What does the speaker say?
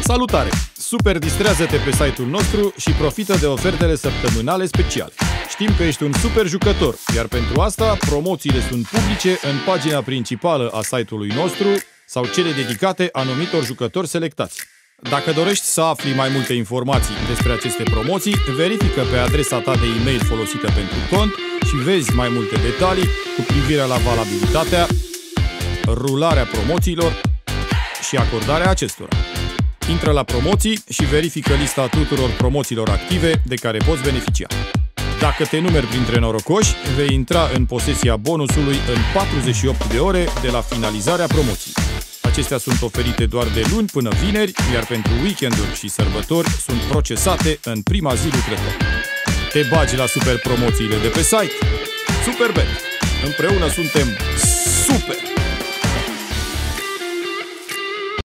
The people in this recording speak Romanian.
Salutare! Super distrează-te pe site-ul nostru și profită de ofertele săptămânale speciale. Știm că ești un super jucător, iar pentru asta promoțiile sunt publice în pagina principală a site-ului nostru sau cele dedicate anumitor jucători selectați. Dacă dorești să afli mai multe informații despre aceste promoții, verifică pe adresa ta de e-mail folosită pentru cont și vezi mai multe detalii cu privire la valabilitatea, rularea promoțiilor și acordarea acestora. Intră la promoții și verifică lista tuturor promoțiilor active de care poți beneficia. Dacă te numeri printre norocoși, vei intra în posesia bonusului în 48 de ore de la finalizarea promoției. Acestea sunt oferite doar de luni până vineri, iar pentru weekenduri și sărbători sunt procesate în prima zi lucrătoare. Te bagi la super promoțiile de pe site? Superbet! Împreună suntem super!